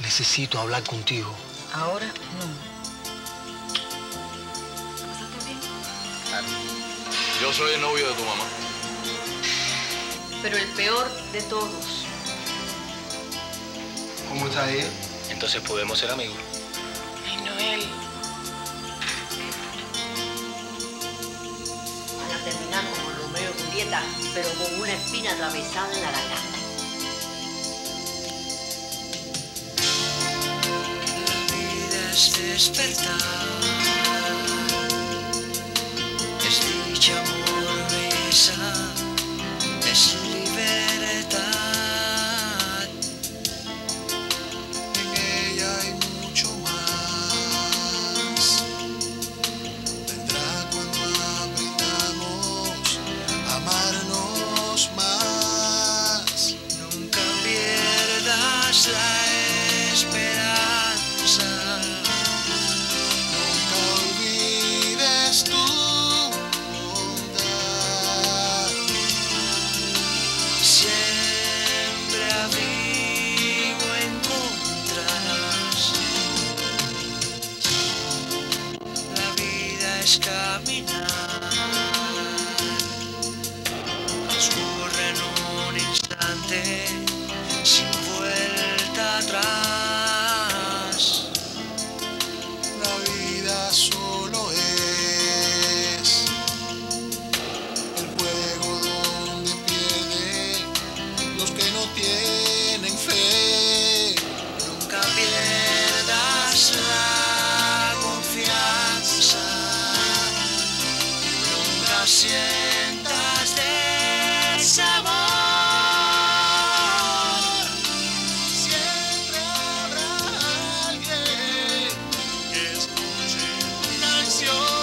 Necesito hablar contigo. Ahora no. ¿Pasaste bien? Claro. Yo soy el novio de tu mamá. Pero el peor de todos. ¿Cómo está ella? Entonces podemos ser amigos. Ay, Noel. Van a terminar como Romeo y Julieta, pero con una espina atravesada en la garganta. La vida es despertar, es dicha, amor, belleza, es libertad. En ella hay mucho más. Vendrá cuando aprendamos a amarnos más. Nunca pierdas la esperanza. Nunca olvides tu bondad. Siempre abrigo encontrarás. La vida es caminar. Transcurre en un instante sin vuelta atrás. La vida solo es el juego donde pierden los que no tienen fe. Nunca pierdas la confianza. Nunca sientas desamor. Siempre habrá alguien que escuche tu canción.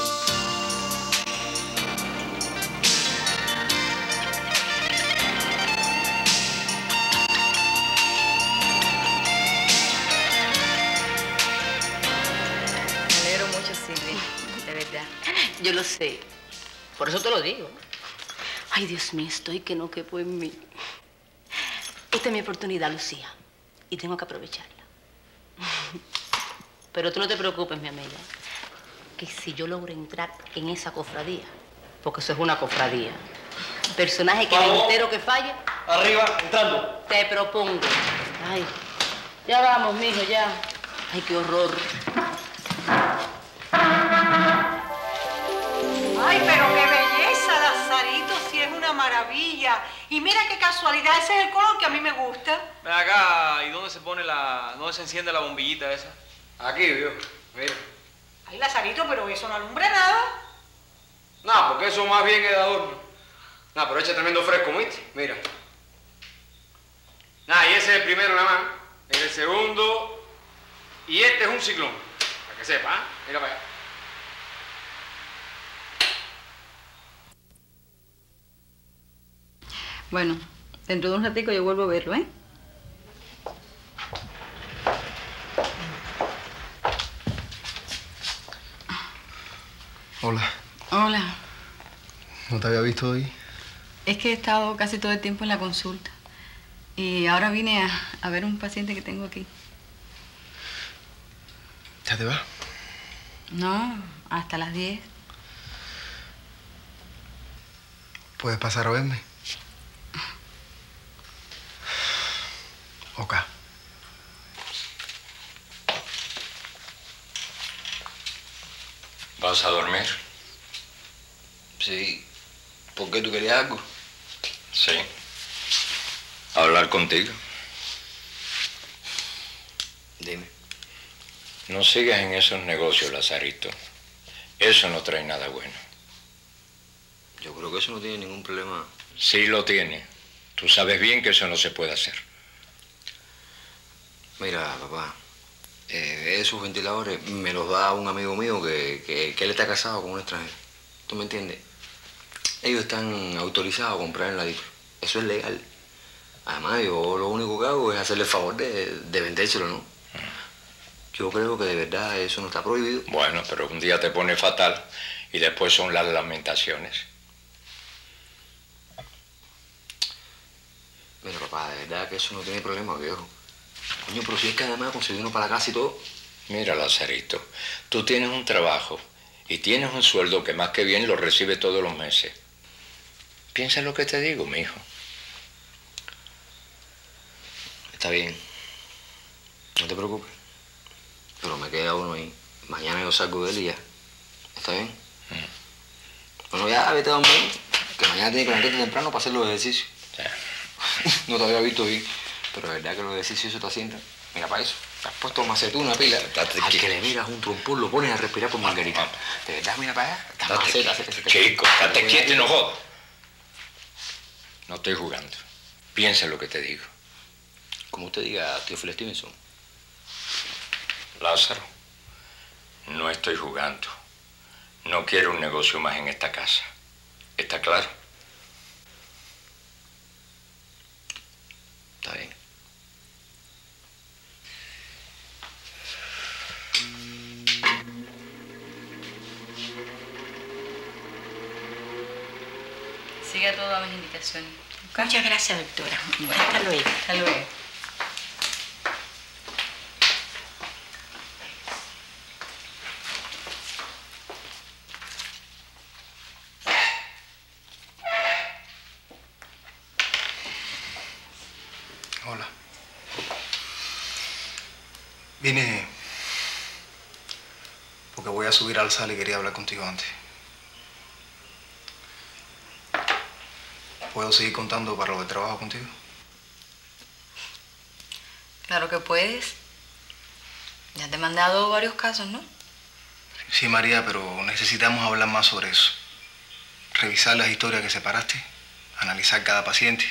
Me alegro mucho, Silvia. De verdad. Yo lo sé. Por eso te lo digo. Ay, Dios mío, estoy que no quepo en mí. Esta es mi oportunidad, Lucía. Y tengo que aprovecharla. Pero tú no te preocupes, mi amiga. Que si yo logro entrar en esa cofradía, porque eso es una cofradía, personaje que Vamos. entero que falle, Arriba, entrando. te propongo. Ay, ya vamos, mijo, ya. Ay, qué horror. Ay, pero qué belleza, Lazarito, sí es una maravilla. Y mira qué casualidad, ese es el color que a mí me gusta. Ven acá, ¿y dónde se pone dónde se enciende la bombillita esa? Aquí, viejo. Mira. Ay, Lazarito, pero eso no alumbra nada. No, porque eso más bien es de adorno. No, pero echa tremendo fresco, ¿viste? Mira. Nada, y ese es el primero nada más. El segundo. Y este es un ciclón. Para que sepa, ¿ah? Mira para allá. Bueno, dentro de un ratico yo vuelvo a verlo, ¿eh? Hola. Hola. ¿No te había visto hoy? Es que he estado casi todo el tiempo en la consulta. Y ahora vine a ver un paciente que tengo aquí. ¿Ya te vas? No, hasta las 10. ¿Puedes pasar a verme? Ok. ¿Vas a dormir? Sí. ¿Por qué tú querías algo? Sí. Hablar contigo. Dime. No sigas en esos negocios, Lazarito. Eso no trae nada bueno. Yo creo que eso no tiene ningún problema. Sí lo tiene. Tú sabes bien que eso no se puede hacer. Mira, papá, esos ventiladores me los da un amigo mío que él está casado con un extranjero. ¿Tú me entiendes? Ellos están autorizados a comprar en la DIF. Eso es legal. Además, yo lo único que hago es hacerle el favor de vendérselo, ¿no? Yo creo que de verdad eso no está prohibido. Bueno, pero un día te pone fatal y después son las lamentaciones. Mira, papá, de verdad que eso no tiene problema, viejo. Coño, pero si es que además conseguí uno para la casa y todo. Mira, Lazarito, tú tienes un trabajo y tienes un sueldo que más que bien lo recibes todos los meses. Piensa en lo que te digo, mijo. Está bien. No te preocupes. Pero me queda uno ahí. Mañana yo salgo de él y ya. ¿Está bien? Bueno, ya vete a dormir. Que mañana tienes que levantarte temprano para hacer los ejercicios. No te había visto bien. Pero la verdad que los ejercicios eso te asientan. Mira para eso. Te has puesto macetuna, una pila. Al que le miras un trompón lo pones a respirar por Margarita. De verdad, mira para allá. Chico, date quieto y no jodas. No estoy jugando. Piensa en lo que te digo. Como usted diga, tío Phil Stevenson. Lázaro, no estoy jugando. No quiero un negocio más en esta casa. ¿Está claro? Está bien. Siga todas mis indicaciones. Muchas gracias, doctora. Hasta luego. Hasta luego. Hola. Vine porque voy a subir al sala y quería hablar contigo antes. ¿Puedo seguir contando para lo que trabajo contigo? Claro que puedes. Ya te he mandado varios casos, ¿no? Sí, María, pero necesitamos hablar más sobre eso. Revisar las historias que separaste, analizar cada paciente.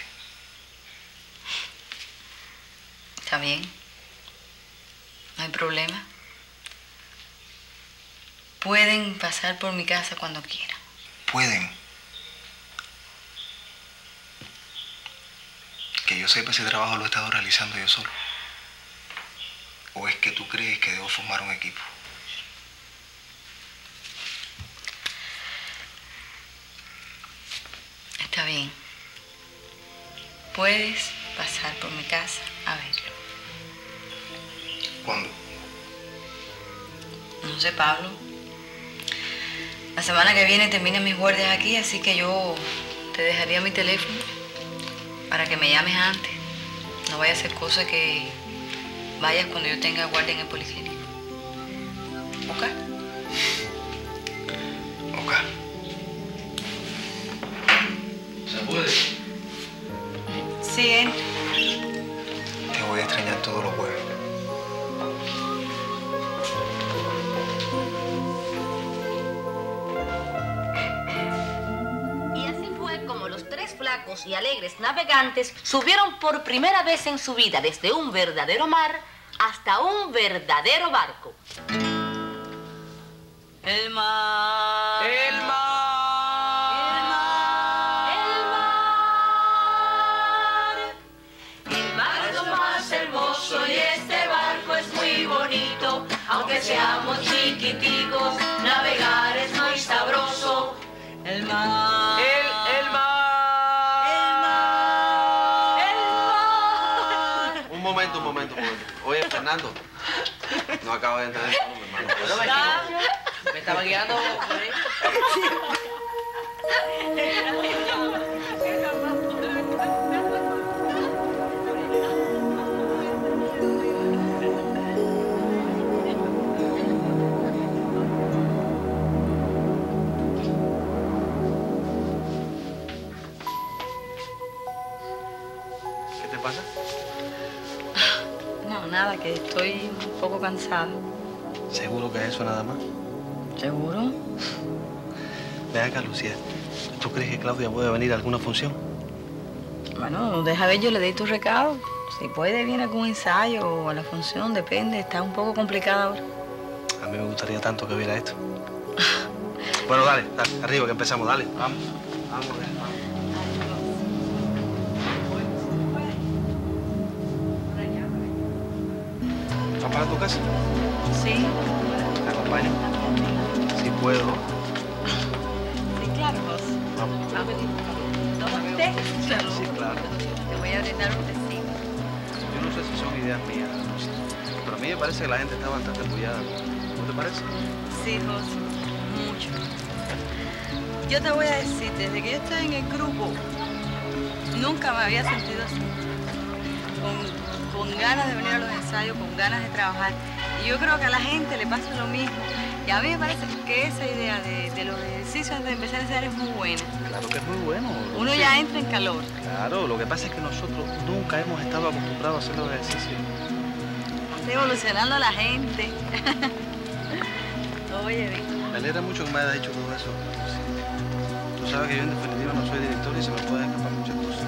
Está bien. No hay problema. Pueden pasar por mi casa cuando quieran. Pueden. Que yo sepa, ese trabajo lo he estado realizando yo solo. ¿O es que tú crees que debo formar un equipo? Está bien. Puedes pasar por mi casa a verlo. ¿Cuándo? No sé, Pablo. La semana que viene terminan mis guardias aquí, así que yo te dejaría mi teléfono para que me llames antes. No vaya a ser cosa que vayas cuando yo tenga guardia en el policlínico. ¿Ok? Ok. ¿Se puede? Sí, entra. Te voy a extrañar todos los jueves. Y así fue como los tres flacos y alegres navegantes subieron por primera vez en su vida desde un verdadero mar hasta un verdadero barco. El mar. El mar. El mar es lo más hermoso y este barco es muy bonito. Aunque seamos chiquiticos, navegar es muy sabroso. El mar. El mar. Un momento. Oye, Fernando, no acabo de entender tu nombre, hermano. Me estaba guiando por ahí. ¿Qué te pasa? No, nada, que estoy un poco cansada. ¿Seguro que es eso nada más? ¿Seguro? Ven acá, Lucía. ¿Tú crees que Claudia puede venir a alguna función? Bueno, deja ver, yo le doy tu recado. Si puede, viene a algún ensayo o a la función, depende. Está un poco complicada ahora. A mí me gustaría tanto que viera esto. Bueno, dale, arriba que empezamos, dale. Vamos. ¿Vas para tu casa? Sí. ¿Te acompaño? Si puedo. Sí, claro, vos. Vamos. ¿Toma usted? Claro. Sí, claro. Te voy a brindar un tecito. Yo no sé si son ideas mías, Rosita. Pero a mí me parece que la gente está bastante embullada. ¿No te parece? Sí, José, mucho. Yo te voy a decir, desde que yo estoy en el grupo, nunca me había sentido así. Con ganas de venir a los ensayos, con ganas de trabajar. Y yo creo que a la gente le pasa lo mismo. Y a mí me parece que esa idea de los ejercicios antes de empezar a ensayar es muy buena. Claro que es muy bueno. Uno ya entra en calor. Claro, lo que pasa es que nosotros nunca hemos estado acostumbrados a hacer los ejercicios. Está evolucionando a la gente. Oye, Víctor. Me alegra mucho que me hayas dicho todo eso. Sí. Tú sabes que yo en definitiva no soy director y se me pueden escapar muchas cosas.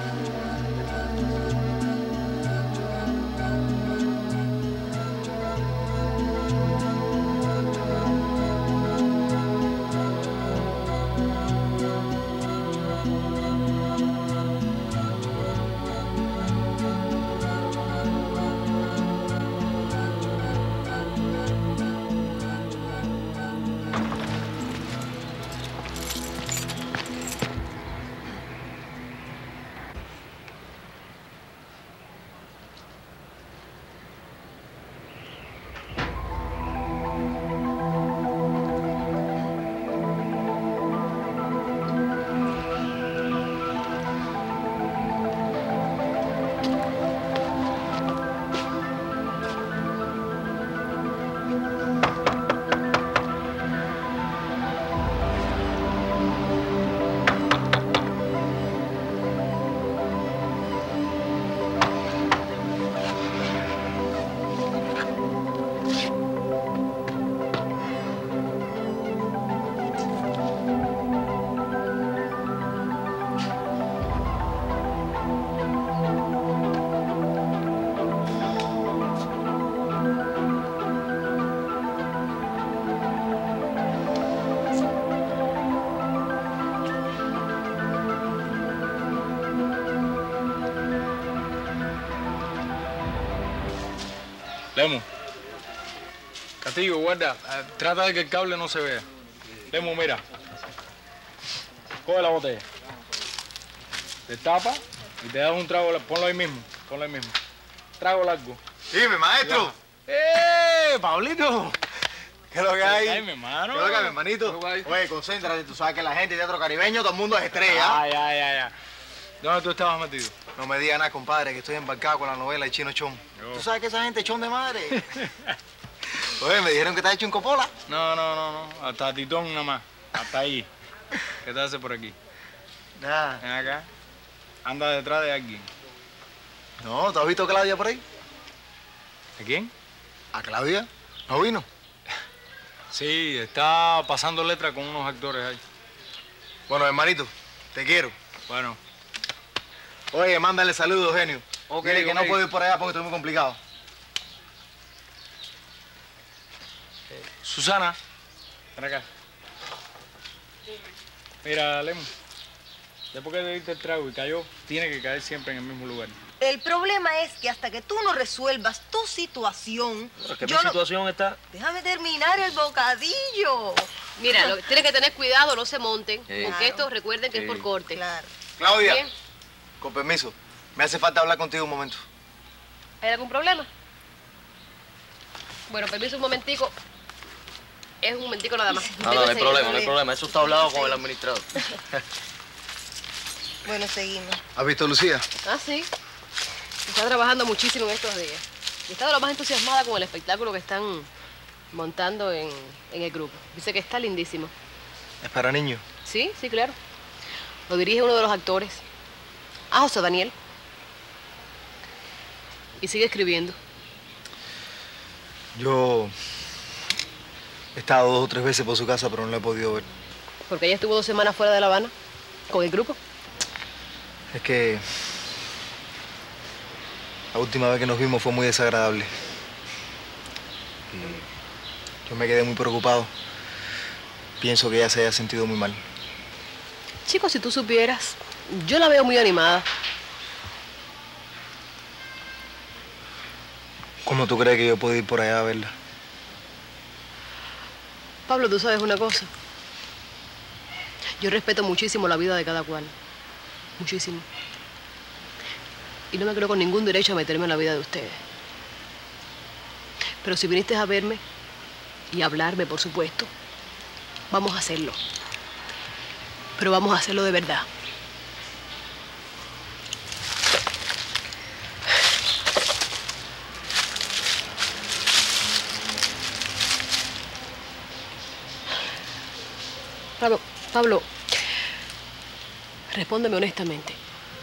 Lemo. Castillo, guarda. Trata de que el cable no se vea. Lemo, mira. Coge la botella. Te tapa y te das un trago. Ponlo ahí mismo. Ponlo ahí mismo. Trago largo. Dime, maestro. Pablito! ¿Qué es lo que hay? Ay, mi hermano. ¿Qué es lo que hay, mi hermanito? Oye, concéntrate. Tú sabes que la gente de teatro caribeño, todo el mundo es estrella. Ay, ay, ay, ay. ¿Dónde tú estabas metido? No me digas nada, compadre, que estoy embarcado con la novela de Chino Chon. ¿Tú sabes que esa gente es chon de madre? Oye, me dijeron que te has hecho un copola. No. Hasta Titón nada más. Hasta ahí. ¿Qué te hace por aquí? Nada. Ven acá. Anda detrás de alguien. No, ¿tú has visto a Claudia por ahí? ¿A quién? ¿A Claudia? ¿No vino? Sí, está pasando letra con unos actores ahí. Bueno, hermanito, te quiero. Bueno. Oye, mándale saludos, genio. Ok, Dile que ok. no puedo ir por allá porque estoy muy complicado. Susana, ven acá. Mira, Lemo, después que te diste el trago y cayó, tiene que caer siempre en el mismo lugar. El problema es que hasta que tú no resuelvas tu situación... ¿Qué situación está? Déjame terminar el bocadillo. Mira, tienes que tener cuidado, no se monten, porque Claro. esto recuerden que es por corte. Claro. Claudia, Bien. con permiso, me hace falta hablar contigo un momento. ¿Hay algún problema? Bueno, permiso un momentico. Es un momentico nada más. No hay problema, no hay problema. Eso está hablado con el administrador. Bueno, seguimos. ¿Has visto a Lucía? Ah, sí. Está trabajando muchísimo en estos días. Y está de lo más entusiasmada con el espectáculo que están montando en el grupo. Dice que está lindísimo. Es para niños. Sí, sí, claro. Lo dirige uno de los actores. Ah, José Daniel. Y sigue escribiendo. Yo he estado 2 o 3 veces por su casa, pero no la he podido ver. Porque ella estuvo 2 semanas fuera de La Habana con el grupo. Es que la última vez que nos vimos fue muy desagradable. Y yo me quedé muy preocupado. Pienso que ella se haya sentido muy mal. Chicos, si tú supieras, yo la veo muy animada. ¿Cómo tú crees que yo puedo ir por allá a verla? Pablo, tú sabes una cosa. Yo respeto muchísimo la vida de cada cual. Muchísimo. Y no me creo con ningún derecho a meterme en la vida de ustedes. Pero si viniste a verme y a hablarme, por supuesto, vamos a hacerlo. Pero vamos a hacerlo de verdad. Pablo, respóndeme honestamente.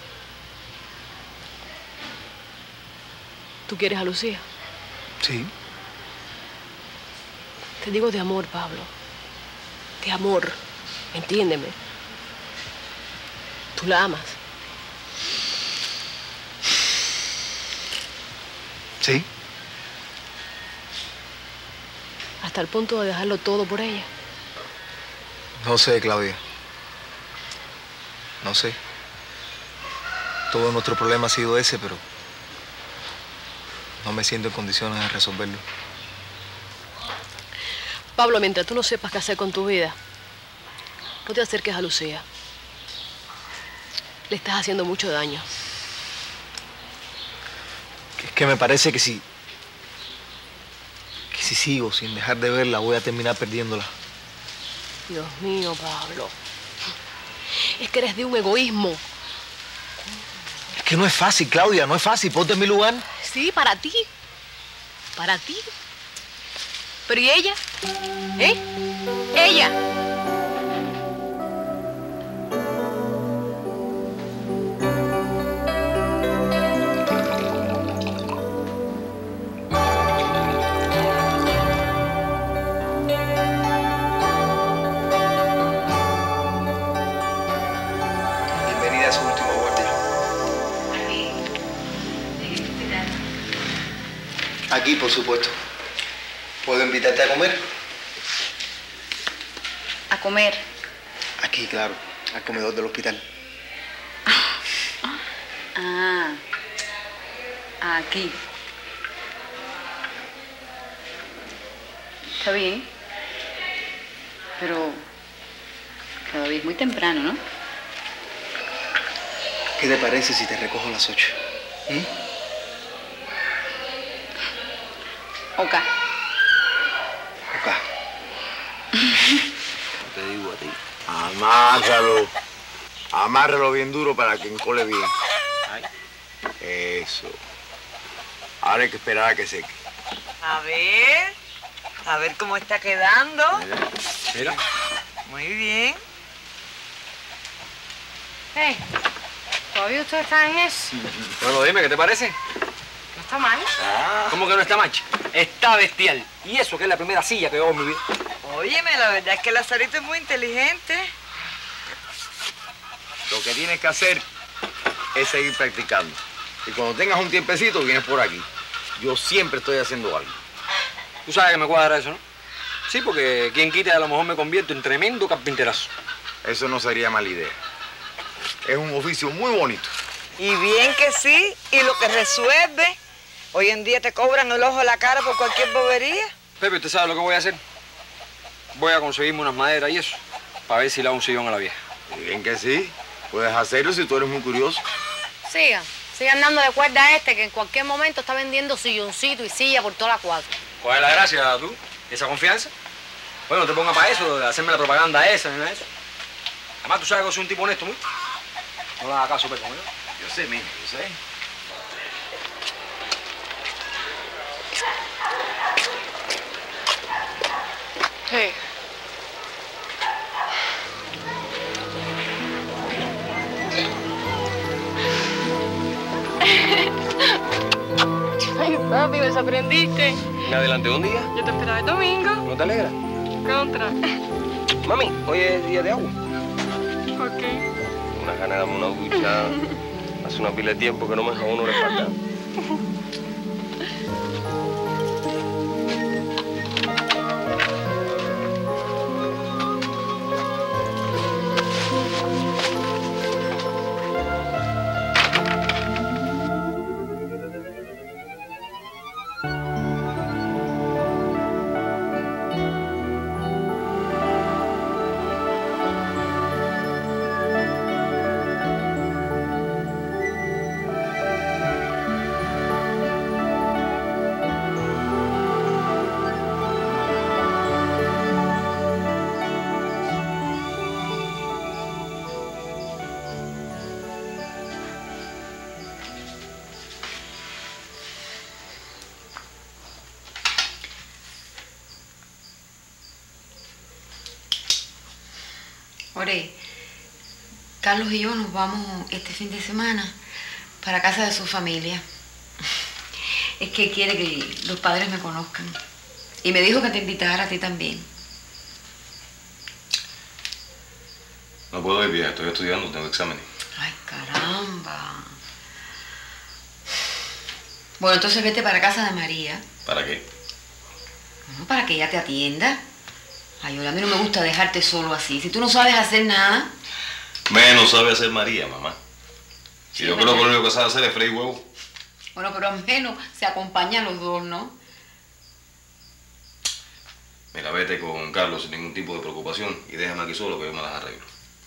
¿Tú quieres a Lucía? Sí. Te digo de amor, Pablo. De amor. Entiéndeme. Tú la amas. Sí. Hasta el punto de dejarlo todo por ella. No sé, Claudia. No sé. Todo nuestro problema ha sido ese, pero no me siento en condiciones de resolverlo. Pablo, mientras tú no sepas qué hacer con tu vida, no te acerques a Lucía. Le estás haciendo mucho daño. Es que me parece que si sigo sin dejar de verla, voy a terminar perdiéndola. Dios mío, Pablo. Es que eres de un egoísmo. Es que no es fácil, Claudia, no es fácil. Ponte en mi lugar. Sí, para ti. Para ti. Pero ¿y ella? ¿Eh? Ella. Bienvenida a su último guardia. Aquí, por supuesto. ¿Puedo invitarte a comer? ¿A comer? Aquí, claro. Al comedor del hospital. Ah, aquí. Está bien. Pero todavía es muy temprano, ¿no? ¿Qué te parece si te recojo a las 8? Ok. Te digo a ti. Amárralo. Amárralo bien duro para que encole bien. Eso. Ahora hay que esperar a que seque. A ver cómo está quedando. Mira. Muy bien. Hey, ¿todavía usted está en eso? Bueno, dime, ¿qué te parece? No está mal. ¿Cómo que no está macho? Está bestial. Y eso que es la primera silla que veo en mi vida. Óyeme, la verdad es que Lazarito es muy inteligente. Lo que tienes que hacer es seguir practicando. Y cuando tengas un tiempecito, vienes por aquí. Yo siempre estoy haciendo algo. Tú sabes que me cuadra eso, ¿no? Sí, porque quien quita a lo mejor me convierto en tremendo carpinterazo. Eso no sería mala idea. Es un oficio muy bonito. Y bien que sí, y lo que resuelve. Hoy en día te cobran el ojo a la cara por cualquier bobería. Pepe, ¿usted sabe lo que voy a hacer? Voy a conseguirme unas maderas y eso, para ver si le hago un sillón a la vieja. Bien que sí. Puedes hacerlo si tú eres muy curioso. Sigan dando de cuerda a este que en cualquier momento está vendiendo silloncito y silla por toda la cuadra. ¿Cuál es la gracia, tú? ¿Esa confianza? Bueno, no te pongas para eso, de hacerme la propaganda esa, ni nada de eso. Además, tú sabes que soy un tipo honesto, ¿no? No le hagas caso, Pepe, ¿no? Yo sé, mijo, yo sé. Hey. Ay, papi, me sorprendiste. Me adelanté un día. Yo te esperaba el domingo. ¿No te alegra? Contra. Mami, hoy es día de agua. ¿Por qué? Unas ganas de darme una ducha. Hace una pila de tiempo que no me jabono la espalda. Ore, Carlos y yo nos vamos este fin de semana para casa de su familia. Es que quiere que los padres me conozcan. Y me dijo que te invitara a ti también. No puedo ir, vieja. Estoy estudiando, tengo exámenes. Ay, caramba. Bueno, entonces vete para casa de María. ¿Para qué? Bueno, para que ella te atienda. Ay, Yola, a mí no me gusta dejarte solo así. Si tú no sabes hacer nada... Menos sabe hacer María, mamá. Sí, Yo creo que lo único que sabe hacer es freír huevo. Bueno, pero al menos se acompañan los dos, ¿no? Mira, vete con Carlos sin ningún tipo de preocupación y déjame aquí solo que yo me las arreglo.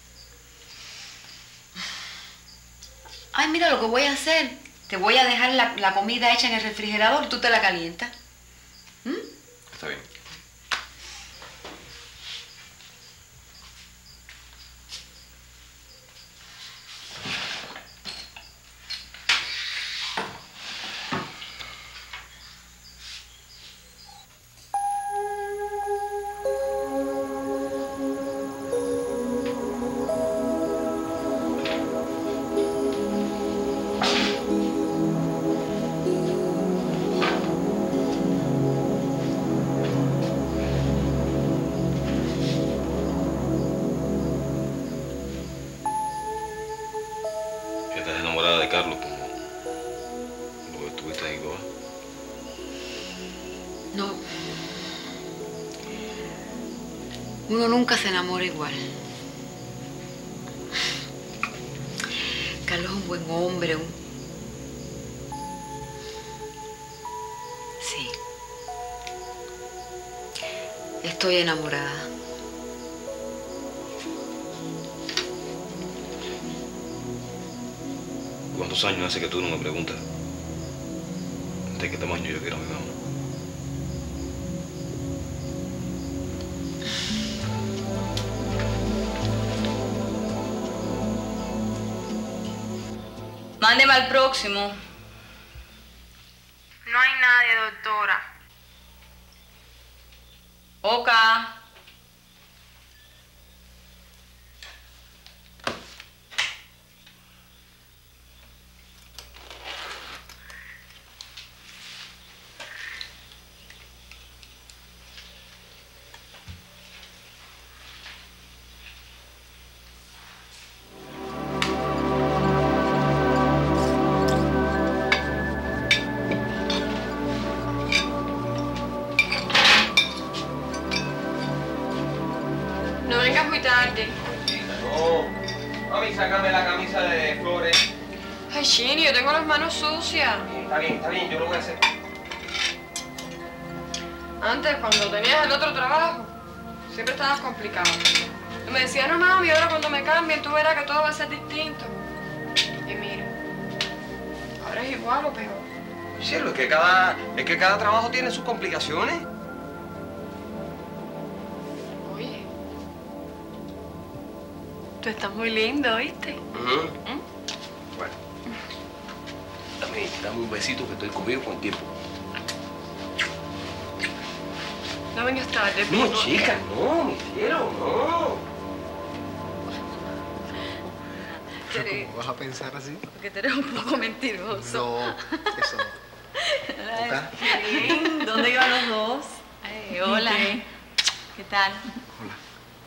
Ay, mira lo que voy a hacer. Te voy a dejar la comida hecha en el refrigerador y tú te la calientas. Está bien. ¿Estás enamorada de Carlos como lo estuviste en Cuba? No. Uno nunca se enamora igual. Carlos es un buen hombre. Sí. Estoy enamorada. ¿Cuántos años hace que tú no me preguntas de qué tamaño yo quiero a mi mamá? Mándeme al próximo. No hay nadie, doctora. Oca. No vengas muy tarde. No. Mami, sácame la camisa de flores. Ay, Chini, yo tengo las manos sucias. Está bien, yo lo voy a hacer. Antes, cuando tenías el otro trabajo, siempre estabas complicado. Y me decías, no, mami, ahora cuando me cambien, tú verás que todo va a ser distinto. Y mira, ahora es igual o peor. Cielo, es que cada trabajo tiene sus complicaciones. Oye, tú estás muy lindo, ¿oíste? Bueno, dame un besito que estoy comido con tiempo. No vengas tarde. No, chica, no, mi cielo, no. ¿Cómo vas a pensar así? Porque tú eres un poco mentiroso. No, eso no. ¿Oca? Bien. ¿Dónde iban los dos? Ay, hola. ¿Qué tal? Hola.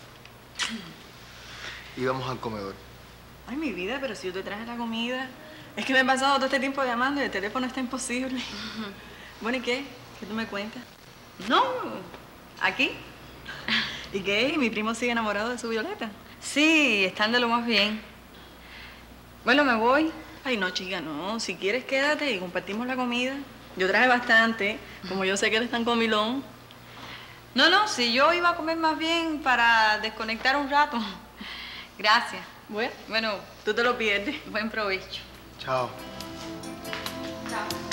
Íbamos al comedor. Ay, mi vida, pero si yo te traje la comida. Es que me he pasado todo este tiempo llamando y el teléfono está imposible. Bueno, ¿y qué? ¿Qué tú me cuentas? No, aquí. ¿Y qué? ¿Mi primo sigue enamorado de su Violeta? Sí, están de lo más bien. Bueno, me voy. Ay, no, chica, no. Si quieres, quédate y compartimos la comida. Yo traje bastante, como yo sé que eres tan comilón. No, si yo iba a comer más bien para desconectar un rato. Gracias. Bueno, tú te lo pierdes. Buen provecho. Chao. Chao.